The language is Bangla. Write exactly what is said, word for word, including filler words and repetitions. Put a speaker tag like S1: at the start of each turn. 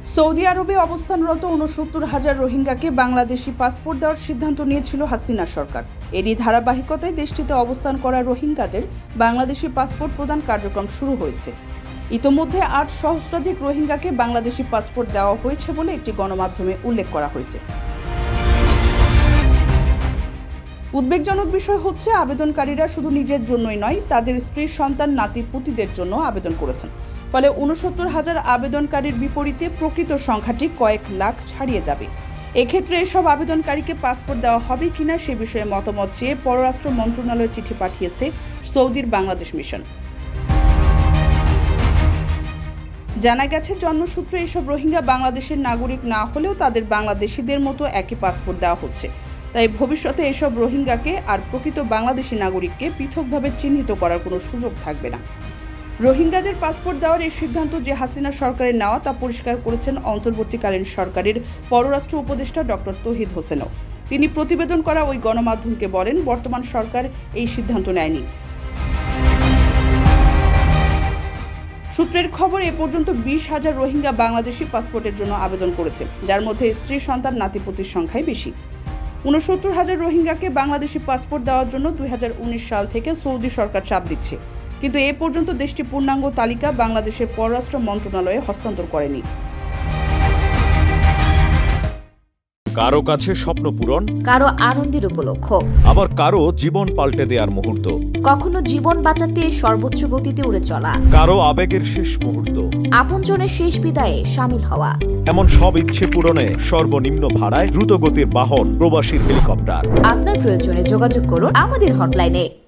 S1: সৌদি আরবে অবস্থানরত ঊনসত্তর হাজার রোহিঙ্গাকে বাংলাদেশি পাসপোর্ট দেওয়ার সিদ্ধান্ত নিয়েছিল হাসিনা সরকার। এরই ধারাবাহিকতায় দেশটিতে অবস্থান করা রোহিঙ্গাদের বাংলাদেশি পাসপোর্ট প্রদান কার্যক্রম শুরু হয়েছে। ইতোমধ্যে আট সহস্রাধিক রোহিঙ্গাকে বাংলাদেশি পাসপোর্ট দেওয়া হয়েছে বলে একটি গণমাধ্যমে উল্লেখ করা হয়েছে। উদ্বেগজনক বিষয় হচ্ছে, আবেদনকারীরা শুধু নিজের জন্যই নয়, তাদের স্ত্রী, সন্তান, নাতি পুতিদের জন্য আবেদন করেছেন। ফলে ঊনসত্তর হাজার আবেদনকারীর বিপরীতে প্রকৃত সংখ্যাটি কয়েক লাখ ছাড়িয়ে যাবে। এক্ষেত্রে এসব আবেদনকারীকে পাসপোর্ট দেওয়া হবে কিনা সে বিষয়ে মতামত চেয়ে পররাষ্ট্র মন্ত্রণালয়ে চিঠি পাঠিয়েছে সৌদির বাংলাদেশ মিশন। জানা গেছে, জন্মসূত্রে এসব রোহিঙ্গা বাংলাদেশের নাগরিক না হলেও তাদের বাংলাদেশিদের মতো একই পাসপোর্ট দেওয়া হচ্ছে। তাই ভবিষ্যতে এসব রোহিঙ্গাকে আর প্রকৃত বাংলাদেশি নাগরিককে পৃথকভাবে চিহ্নিত করার কোনো সুযোগ থাকবে না। রোহিঙ্গাদের পাসপোর্ট দেওয়ার এই সিদ্ধান্ত যে হাসিনা সরকারের নেওয়া তা পরিষ্কার করেছেন অন্তর্বর্তীকালীন সরকারের পররাষ্ট্র উপদেষ্টা ডক্টর তৌহিদ হোসেনও। তিনি প্রতিবেদন করা ওই গণমাধ্যমকে বলেন, বর্তমান সরকার এই সিদ্ধান্ত নেয়নি। সূত্রের খবর, এ পর্যন্ত বিশ হাজার রোহিঙ্গা বাংলাদেশি পাসপোর্টের জন্য আবেদন করেছে, যার মধ্যে স্ত্রী, সন্তান, নাতিপুতির সংখ্যাই বেশি। ঊনসত্তর হাজার রোহিঙ্গাকে বাংলাদেশি পাসপোর্ট দেওয়ার জন্য দুই হাজার উনিশ সাল থেকে সৌদি সরকার চাপ দিচ্ছে, কিন্তু এ পর্যন্ত দেশটি পূর্ণাঙ্গ তালিকা বাংলাদেশের পররাষ্ট্র মন্ত্রণালয়ে হস্তান্তর করেনি।
S2: কারো কাছে স্বপ্ন পূরণ,
S3: কারো আনন্দের উপলক্ষ,
S2: আবার কারো জীবন পাল্টে দেওয়ার মুহূর্ত,
S3: কখনো জীবন বাঁচাতে সর্বোচ্চ গতিতে উড়ে চলা,
S2: কারো আবেগের শেষ মুহূর্ত,
S3: আপনজনের শেষ বিদায়ে শামিল হওয়া,
S2: এমন সব ইচ্ছে পূরণে সর্বনিম্ন ভাড়ায় দ্রুতগতির বাহন প্রবাসী হেলিকপ্টার।
S3: আপনার প্রয়োজনে যোগাযোগ করুন আমাদের হটলাইনে।